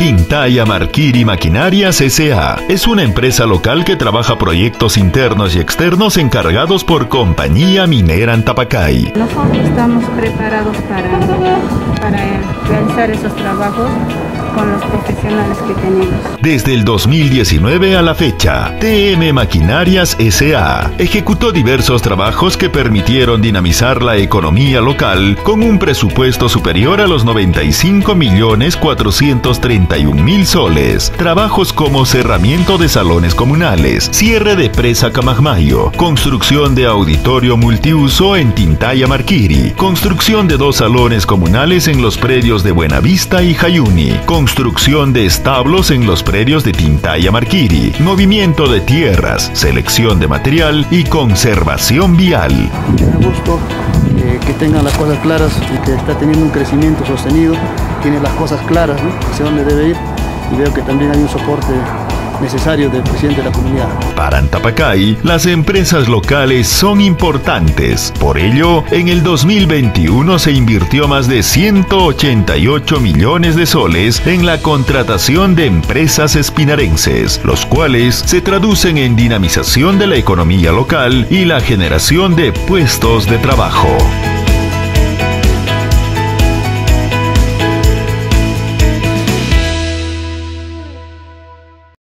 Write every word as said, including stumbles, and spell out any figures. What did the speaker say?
Tintaya Marquiri Maquinarias S A es una empresa local que trabaja proyectos internos y externos encargados por Compañía Minera Antapacay. Nosotros estamos preparados para, para realizar esos trabajos con los profesionales que tenemos. Desde el dos mil diecinueve a la fecha, T M Maquinarias S A ejecutó diversos trabajos que permitieron dinamizar la economía local con un presupuesto superior a los noventa y cinco millones cuatrocientos treinta y un mil soles. Trabajos como cerramiento de salones comunales, cierre de presa Camagmayo, construcción de auditorio multiuso en Tintaya Marquiri, construcción de dos salones comunales en los predios de Buenavista y Jayuni, construcción de establos en los predios de Tintaya Marquiri, movimiento de tierras, selección de material y conservación vial. Me da gusto eh, que tengan las cosas claras y que está teniendo un crecimiento sostenido, tiene las cosas claras, ¿no? Hacia dónde debe ir, y veo que también hay un soporte necesario del presidente de la comunidad. Para Antapacay, las empresas locales son importantes. Por ello, en el dos mil veintiuno se invirtió más de ciento ochenta y ocho millones de soles en la contratación de empresas espinarenses, los cuales se traducen en dinamización de la economía local y la generación de puestos de trabajo.